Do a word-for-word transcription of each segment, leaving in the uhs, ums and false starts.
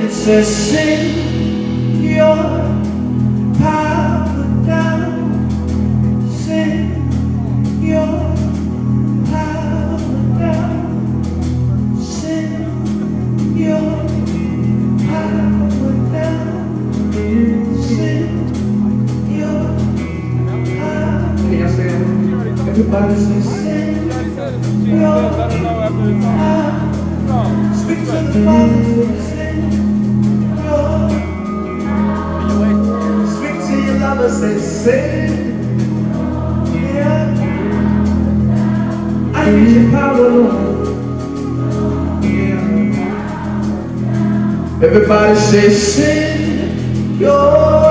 It says, send your power down. Send your power down. Send your power down. Send your power. Can you say it? Everybody say, send your power. Speak to the Father. Speak to your lover. Say, send. Yeah. I need your power, Lord. Yeah. Everybody say, send your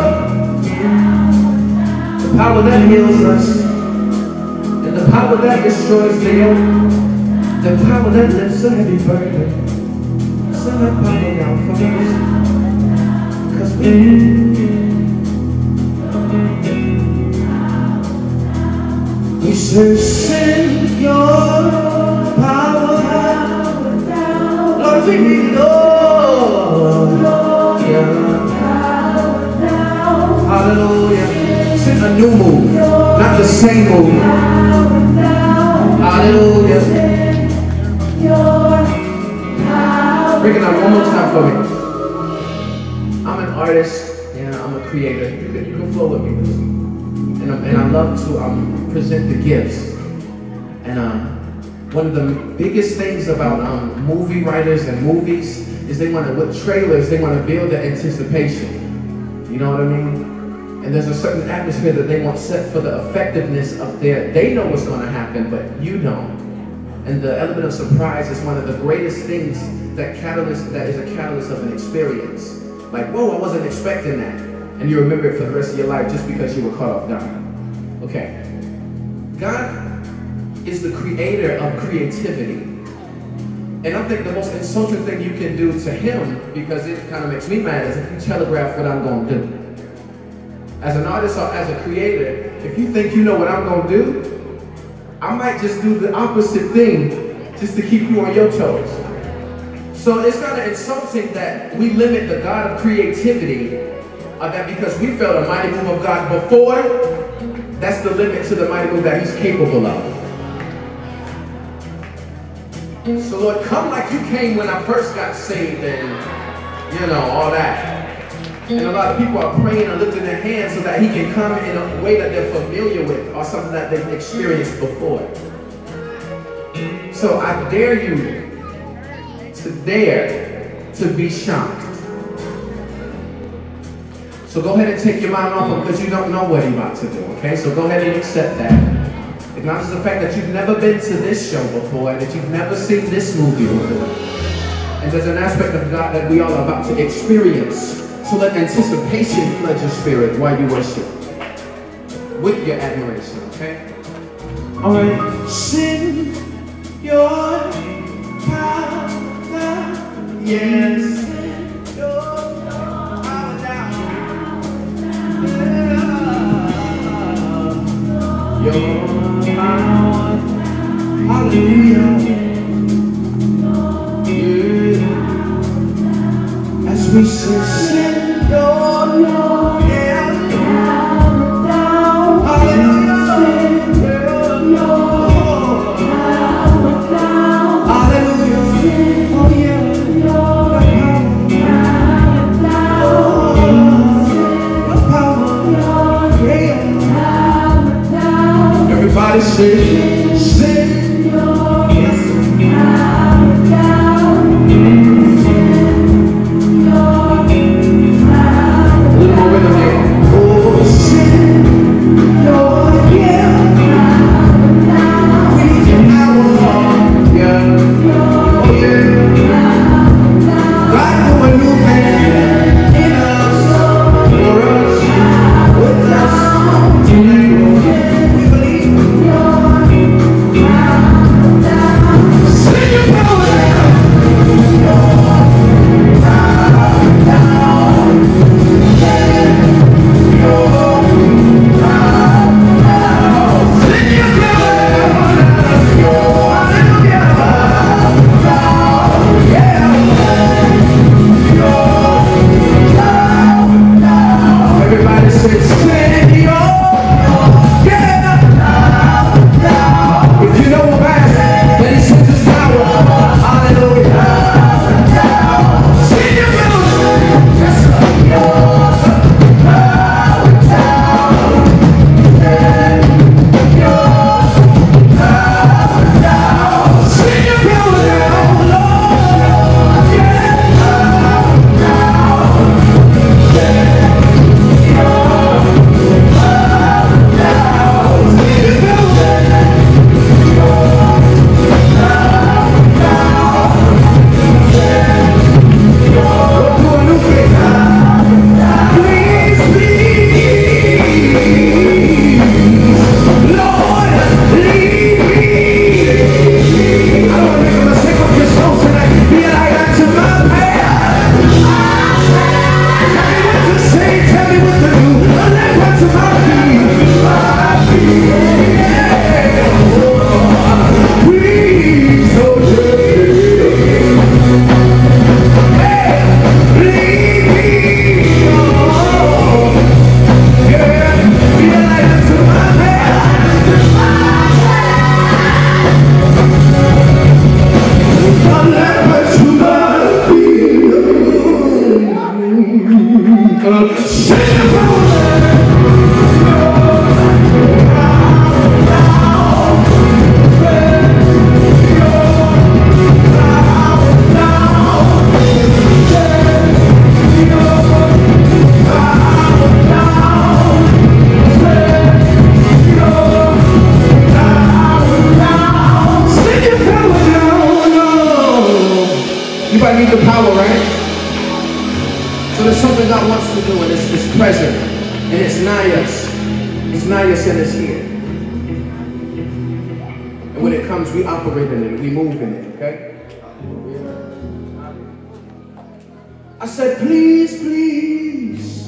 the power that heals us, and the power that destroys the yoke, the power that lifts a heavy burden. Send that power down for us, because we need it. We say, send your power down. Lord, we need it all. Yeah. Hallelujah. Send a new move, not the same move. Hallelujah. Break it out one more time for me. I'm an artist, and I'm a creator. You can, you can flow with me. And, I'm, and I love to um, present the gifts. And um, one of the biggest things about um, movie writers and movies is they want to, with trailers, they want to build the anticipation. You know what I mean? And there's a certain atmosphere that they want set for the effectiveness of their, they know what's going to happen, but you don't. And the element of surprise is one of the greatest things that catalyst, that is a catalyst of an experience. Like, whoa, I wasn't expecting that. And you remember it for the rest of your life just because you were caught off guard. Okay. God is the creator of creativity. And I think the most insulting thing you can do to him, because it kind of makes me mad, is if you telegraph what I'm going to do. As an artist or as a creator, if you think you know what I'm going to do, I might just do the opposite thing just to keep you on your toes. So it's kind of insulting that we limit the God of creativity, or that because we felt a mighty move of God before, that's the limit to the mighty move that he's capable of. So Lord, come like you came when I first got saved and, you know, all that. And a lot of people are praying and lifting their hands so that he can come in a way that they're familiar with or something that they've experienced before. So I dare you to dare to be shocked. So go ahead and take your mind off him because you don't know what he's about to do, okay? So go ahead and accept that. Acknowledge the fact that you've never been to this show before and that you've never seen this movie before. And there's an aspect of God that we all are about to experience. So let anticipation flood your spirit while you worship with your admiration, okay? All right. Send your power down. Yes. Send your power down. Yeah. Your power. Hallelujah. Yeah. As we sing, send your, your yeah. power down. Hallelujah. Send your, your power down. Hallelujah. Oh yeah. Your power down. Your power down. Everybody sing, sing. Your power down. So there's something God wants to do, and it's, it's present, and it's nigh us. It's nigh us and it's here. And when it comes, we operate in it, we move in it, okay? I said, please, please,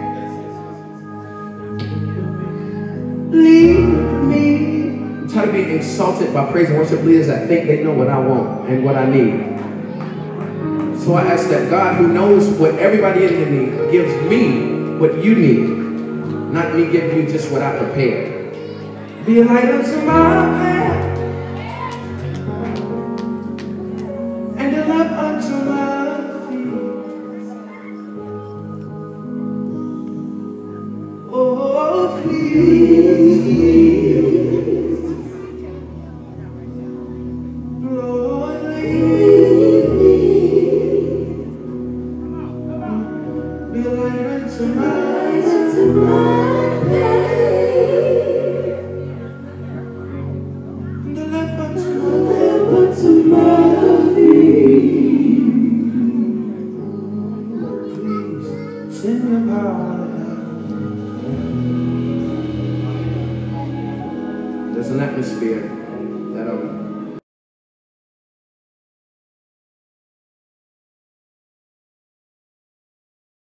lead me. I'm tired of being insulted by praise and worship leaders that think they know what I want and what I need. So I ask that God, who knows what everybody in here needs, gives me what you need, not me giving you just what I prepared. Be a light unto my path, and a lamp unto my feet. Oh, please, Lord, lead me. Be a light unto my path, and a lamp unto my feet. Please, send your power. There's an atmosphere that I'm